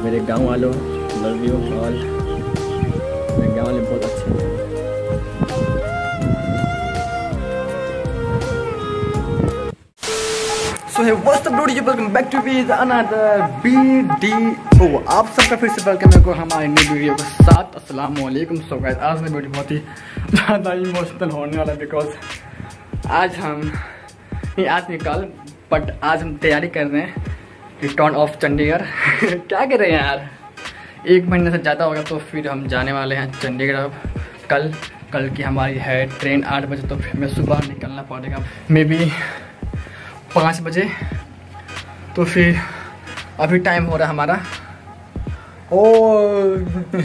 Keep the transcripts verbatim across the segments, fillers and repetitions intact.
मेरे गांव वालों, लव यू ऑल। मेरे गांव वाले बहुत अच्छे हैं। So hey what's up dude, welcome back to with another video. आप सबका फिर से वेलकम है को हमारे नई वीडियो के साथ। अस्सलाम वालेकुम। सो गाइस, आज मैं वीडियो बहुत ही ज़्यादा इमोशनल होने वाला है बिकॉज आज हम नहीं आज नहीं कल बट आज हम तैयारी कर रहे हैं रिटर्न ऑफ चंडीगढ़। क्या कर रहे हैं यार, एक महीने से ज़्यादा होगा तो फिर हम जाने वाले हैं चंडीगढ़। अब कल कल की हमारी है ट्रेन आठ बजे, तो फिर हमें सुबह निकलना पड़ेगा मे बी पाँच बजे। तो फिर अभी टाइम हो रहा है हमारा ओ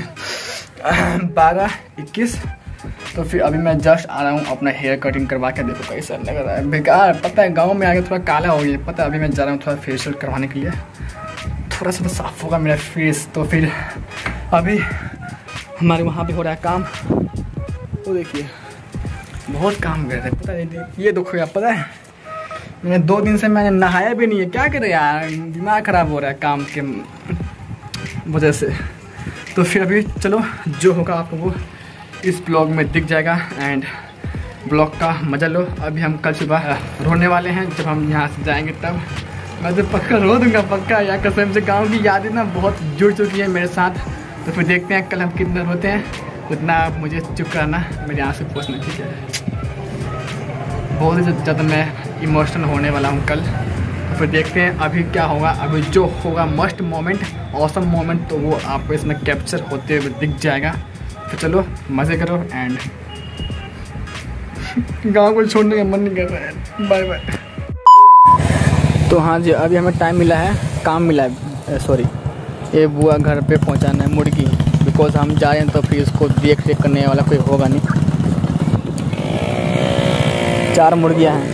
बारह इक्कीस। तो फिर अभी मैं जस्ट आ रहा हूँ अपना हेयर कटिंग करवा के। देखो कैसा लग रहा है, बेकार। पता है गांव में आके थोड़ा काला हो गया, पता है। अभी मैं जा रहा हूँ थोड़ा फेशियल करवाने के लिए, थोड़ा सा तो साफ होगा मेरा फेस। तो फिर अभी हमारे वहाँ पे हो रहा है काम। वो देखिए बहुत काम कर रहे हैं, पता है। ये देखो यार, पता है मैंने दो दिन से मैंने नहाया भी नहीं है। क्या करे यार, दिमाग ख़राब हो रहा है काम के वजह से। तो फिर अभी चलो जो होगा आपको वो इस ब्लॉग में दिख जाएगा एंड ब्लॉग का मजा लो। अभी हम कल सुबह रोने वाले हैं, जब हम यहाँ से जाएंगे तब मैं तो पक्का रो दूंगा, पक्का यार। कसम से गाँव की यादें ना बहुत जुड़ चुकी है मेरे साथ। तो फिर देखते हैं कल हम कितना रोते हैं, उतना आप मुझे चुप कराना, मेरे यहाँ से पूछना, ठीक है। बहुत ही ज़्यादा मैं इमोशनल होने वाला हूँ कल। तो फिर देखते हैं अभी क्या होगा। अभी जो होगा मस्ट मोमेंट, ऑसम मोमेंट, तो वो आपको इसमें कैप्चर होते हुए दिख जाएगा। तो चलो मज़े करो एंड गांव को छोड़ने का मन नहीं कर रहा है। Bye bye. तो हाँ जी, अभी हमें टाइम मिला है, काम मिला है, सॉरी ये बुआ घर पे पहुंचाना है मुर्गी। बिकॉज हम जा रहे हैं तो फिर इसको देख रेख करने वाला कोई होगा नहीं। चार मुर्गियाँ हैं,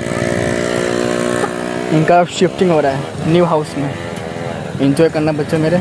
इनका शिफ्टिंग हो रहा है न्यू हाउस में। एंजॉय करना बच्चों मेरे।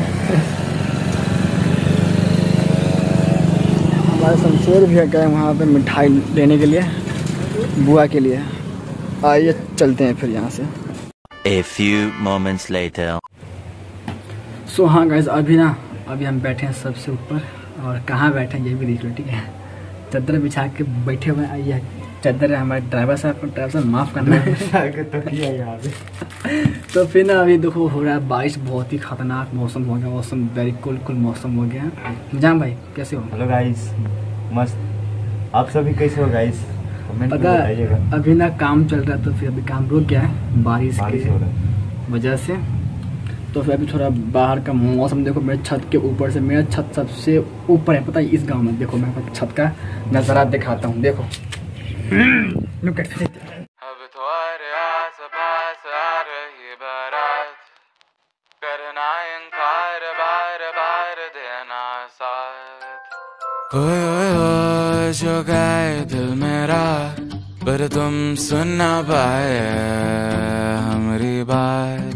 हमारे शमशेर भी गए वहाँ पे मिठाई लेने के लिए बुआ के लिए। आइए चलते हैं फिर यहाँ से। A few moments later. सो हाँ गाइस, अभी ना अभी हम बैठे हैं सबसे ऊपर। और कहाँ बैठे हैं ये भी देख लो, ठीक है। चादर बिछा के बैठे हुए हैं। ये चादर है हमारे ड्राइवर साहब को, ड्राइवर साहब माफ़ करना है। तो किया यहाँ पे। तो फिर ना अभी देखो हो रहा है बारिश, बहुत ही खतरनाक मौसम हो गया। मौसम वेरी कूल कूल मौसम हो गया है। जान भाई कैसे हो? हेलो गाइस, मस्त। आप सभी कैसे हो गाइस? पता अभी ना काम चल रहा है, तो फिर अभी काम रुक गया है बारिश की वजह से। तो फिर अभी थोड़ा बाहर का मौसम देखो। मेरे छत के ऊपर से, मेरा छत सबसे ऊपर है पता है इस गांव में। देखो मैं छत का नज़ारा दिखाता हूँ, देखो। Look at this. अब तुम्हारे आस-पास आ रही बारात, करना इनकार बार बार देना साथ। ओए ओए ओए जो गए दिल मेरा, पर तुम सुन ना पाए हमारी बात।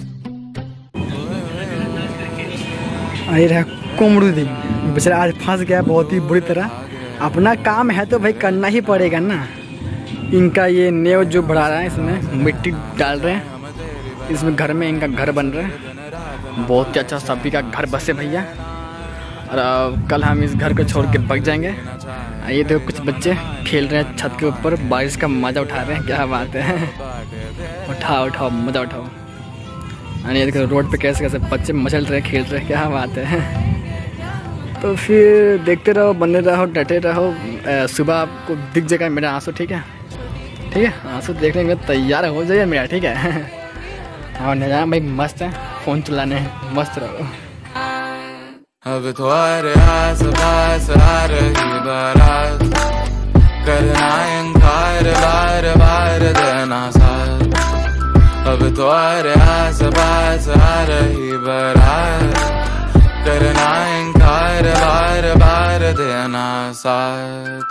अरे रहा कुमड़ू दी बेचारा आज फंस गया बहुत ही बुरी तरह। अपना काम है तो भाई करना ही पड़ेगा ना। इनका ये नेव जो बढ़ा रहा है, इसमें मिट्टी डाल रहे हैं, इसमें घर में इनका घर बन रहा है। बहुत ही अच्छा सभी का घर बसे भैया। और कल हम इस घर को छोड़ के भाग जाएंगे। ये देखो कुछ बच्चे खेल रहे हैं छत के ऊपर, बारिश का मज़ा उठा रहे हैं। क्या बात है, उठाओ उठाओ मज़ा उठाओ। और ये देखो रोड पे कैसे कैसे बच्चे मचल रहे हैं, खेल रहे हैं। क्या बात है। तो फिर देखते रहो, बने रहो, डटे रहो। सुबह आपको दिख जाएगा मेरा आंसू, ठीक है ठीक है। आंसू देखने में तैयार हो जाइए मेरा, ठीक है। और नजारा भाई मस्त है, फ़ोन चलाने मस्त रहो। अब तुम्हारे आस-पास आ रही बारात, करना इनकार बार बार देना साथ। अब तुम्हारे आस-पास आ रही बारात, करना इनकार बार बार देना साथ।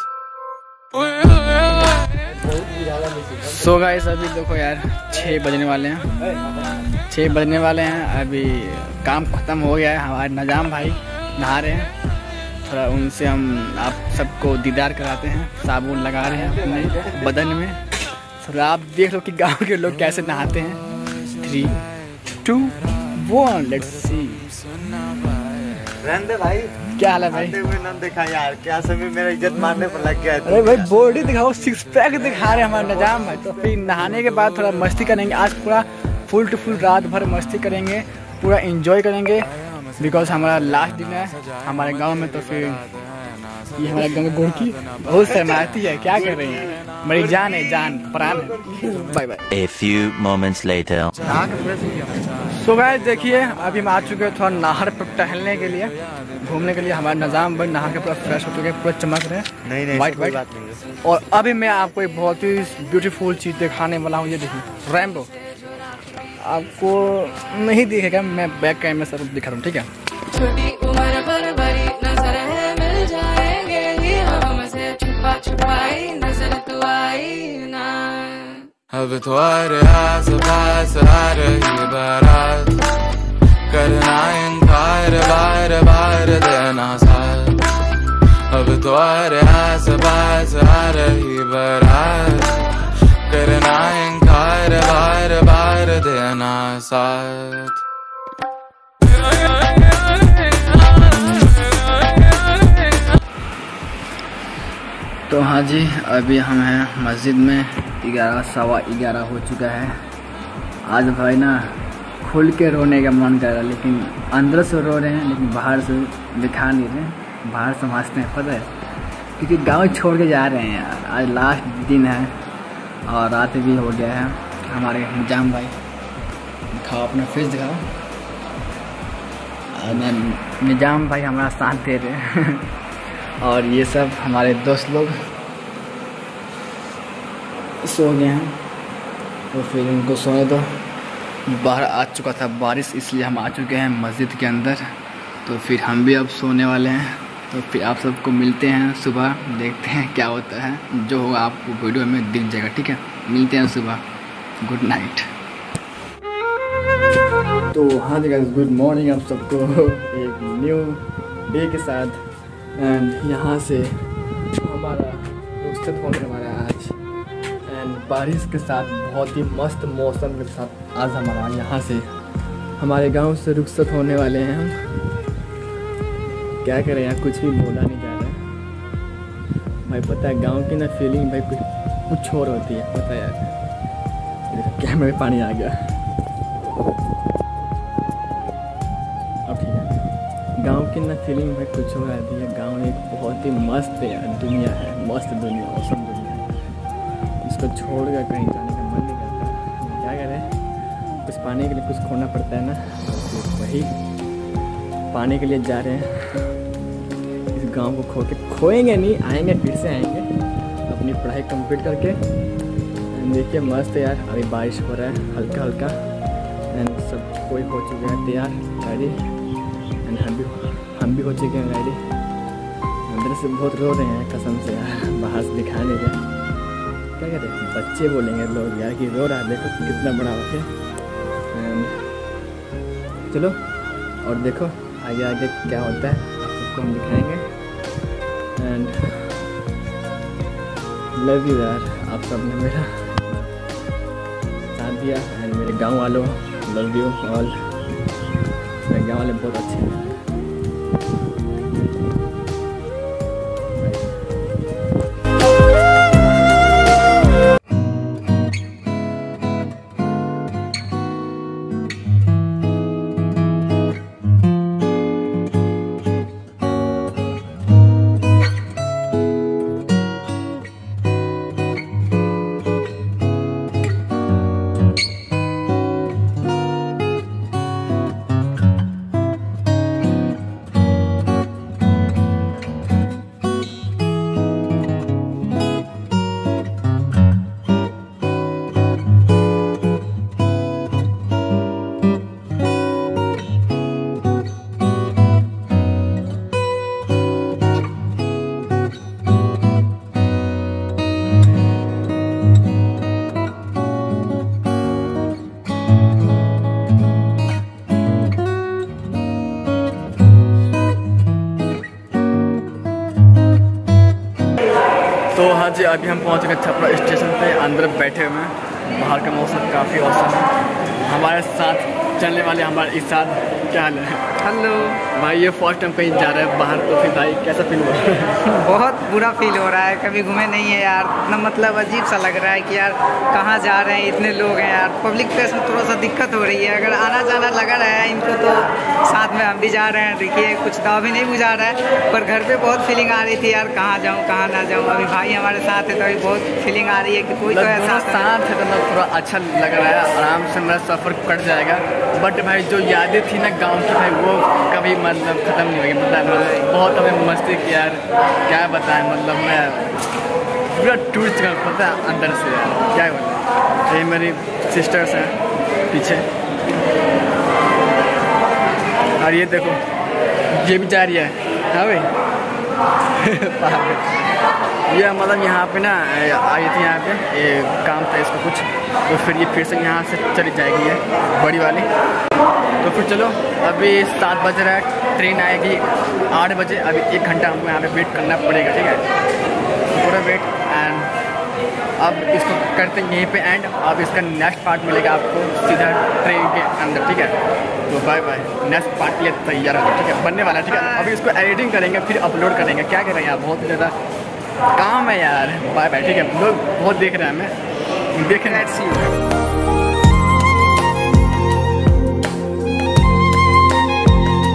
सो गाइस, अभी देखो यार छः बजने वाले हैं, छः बजने वाले हैं। अभी काम ख़त्म हो गया है। हमारे नजाम भाई नहा रहे हैं, थोड़ा उनसे हम आप सबको दीदार कराते हैं। साबुन लगा रहे हैं अपने बदन में। थोड़ा आप देख लो कि गांव के लोग कैसे नहाते हैं। Three two one let's see. रहने दे भाई। क्या हाल है भाई? आते हुए न देखा यार, क्या सभी मेरा इज्जत मारने पर लग गया। अरे भाई बॉडी दिखाओ, सिक्स पैक दिखा रहे हमारे निजाम भाई। तो फिर नहाने के बाद थोड़ा मस्ती करेंगे। आज पूरा फुल टू फुल रात भर मस्ती करेंगे, पूरा एंजॉय करेंगे, बिकॉज हमारा लास्ट दिन है हमारे गांव में। तो फिर ये हमारे गांव में गोरकी बहुत शर्माती है, क्या कर रही है, मेरी जान है, जान प्राण है। Bye bye. A few moments later. So guys देखिए अभी हम आ चुके हैं थोड़ा नहर पर टहलने के लिए, घूमने के लिए। हमारे निजाम भाई नहा के पूरा फ्रेश हो चुके हैं, पूरा चमक रहे हैं। नहीं नहीं वाइट कोई वाइट। बात नहीं। और अभी मैं आपको एक बहुत ही ब्यूटीफुल चीज़ दिखाने वाला हूँ। ये देखिए रैम्बो, आपको नहीं दिखेगा, मैं बैक कैमरे से दिखा रहा हूँ, ठीक है। छोटी उम्र पर बड़ी नजर है, मिल जाएंगे ही हमसे छुपा छुपाई नजर तू आई ना। अब तुम्हारे आस पास आ रही बारात, करना इनकार बार बार देना साथ। अब तुम्हारे आस पास आ रही बारात, करना इनकार बार बार देना साथ। तो हाँ जी अभी हम हैं मस्जिद में, ग्यारह सवा ग्यारह हो चुका है। आज भाई ना खुल के रोने का मन कर रहा है, लेकिन अंदर से रो रहे हैं, लेकिन बाहर से दिखा नहीं रहे, बाहर से हंसते हैं, पता है, क्योंकि गांव छोड़ के जा रहे हैं यार। आज लास्ट दिन है और रात भी हो गया है। हमारे निजाम भाई दिखाओ अपना फेस दिखाओ। और निजाम भाई हमारा साथ दे रहे हैं और ये सब हमारे दोस्त लोग सो गए हैं, तो फिर इनको सोने दो। बाहर आ चुका था बारिश, इसलिए हम आ चुके हैं मस्जिद के अंदर। तो फिर हम भी अब सोने वाले हैं। तो फिर आप सबको मिलते हैं सुबह, देखते हैं क्या होता है, जो होगा आपको वीडियो में दिख जाएगा, ठीक है। मिलते हैं सुबह, गुड नाइट। तो हाँ जी गाइस गुड मॉर्निंग आप सबको एक न्यू डे के साथ। एंड यहाँ से हमारा रुखसत होने वाला है आज, एंड बारिश के साथ बहुत ही मस्त मौसम के साथ आज हमारा यहाँ से हमारे गांव से रुखसत होने वाले हैं हम। क्या करें यार, कुछ भी बोला नहीं जा रहा है भाई। पता है गांव की ना फीलिंग भाई कुछ कुछ और होती है, पता है यार। कैमरे में पानी आ गया, अब ठीक है। गांव की ना फीलिंग भाई कुछ और आती है। गांव एक बहुत ही मस्त यार दुनिया है, मस्त दुनिया, औसम दुनिया है। इसको छोड़ कर कहीं जाने का मन नहीं करता। क्या करें, कुछ पाने के लिए कुछ खोना पड़ता है ना, तो वही पाने के लिए जा रहे हैं। इस गांव को खो के खोएंगे नहीं, आएंगे, फिर से आएंगे अपनी पढ़ाई कंप्लीट करके। देखिए मस्त यार, अभी बारिश हो रहा है हल्का हल्का, एंड सब कोई हो चुके हैं तैयार रेडी, एंड हम भी हम भी हो चुके हैं रेडी। अंदर से बहुत रो रहे हैं कसम से यार, बाहर से दिखा नहीं रहे। क्या कहते हैं बच्चे बोलेंगे लोग यार कि रो रहा है, देखो कितना बड़ा हो गया। चलो और देखो आगे आगे क्या होता है, आप सबको हम दिखाएंगे। एंड लव यू यार, आप सब ने मेरा साथ दिया, एंड मेरे गांव वालों लव यू ऑल। मेरे गांव वाले बहुत अच्छे हैं। तो हाँ जी अभी हम पहुँच गए छपरा स्टेशन पे, अंदर बैठे हुए हैं। बाहर का मौसम काफ़ी औसम है। हमारे साथ चलने वाले हमारे इस साथ क्या हाल है हेलो। भाई? ये फर्स्ट टाइम कहीं जा रहे हैं बाहर, तो फिर भाई कैसा फील हुआ? बहुत बुरा फील हो रहा है, कभी घूमे नहीं है यार, ना मतलब अजीब सा लग रहा है कि यार कहाँ जा रहे हैं, इतने लोग हैं यार। पब्लिक प्लेस में थोड़ा सा दिक्कत हो रही है, अगर आना जाना लगा रहा है इनको तो साथ में हम भी जा रहे हैं। देखिए कुछ दाव भी नहीं बुझा रहा है, पर घर पे बहुत फीलिंग आ रही थी यार, कहाँ जाऊँ कहाँ ना जाऊँ। अभी भाई हमारे साथ है तो अभी बहुत फीलिंग आ रही है कि कोई तो ऐसा साथ है तो मतलब थोड़ा अच्छा लग रहा है, आराम से मेरा सफ़र कट जाएगा। बट भाई जो यादें थी ना गांव की भाई, वो कभी मतलब ख़त्म नहीं होगी। मतलब मतलब बहुत हमें मस्ती की यार, क्या बताएं। मतलब मैं पूरा टूर चुका पता है अंदर से यार, क्या बताएं। ये मेरी सिस्टर्स हैं पीछे, और ये देखो ये भी जा रही है। हाँ भाई ये मतलब यहाँ पे ना आई थी, यहाँ पे ये काम था इसका कुछ, तो फिर ये फिर से यहाँ से चली जाएगी ये बड़ी वाली। तो फिर चलो, अभी सात बज रहा है, ट्रेन आएगी आठ बजे। अभी एक घंटा हमको यहाँ पे वेट करना पड़ेगा, ठीक है? पूरा वेट। एंड अब इसको करते हैं यहीं पे एंड। अब इसका नेक्स्ट पार्ट मिलेगा आपको सीधा ट्रेन के अंदर, ठीक है? तो बाय बाय, नेक्स्ट पार्ट के लिए तैयार है, ठीक है? बनने वाला है, ठीक है? अभी इसको एडिटिंग करेंगे, फिर अपलोड करेंगे। क्या करेंगे यार, बहुत ज़्यादा काम है यार। बाय बाय, ठीक है? लोग बहुत देख रहे हैं हमें, देख रहे हैं।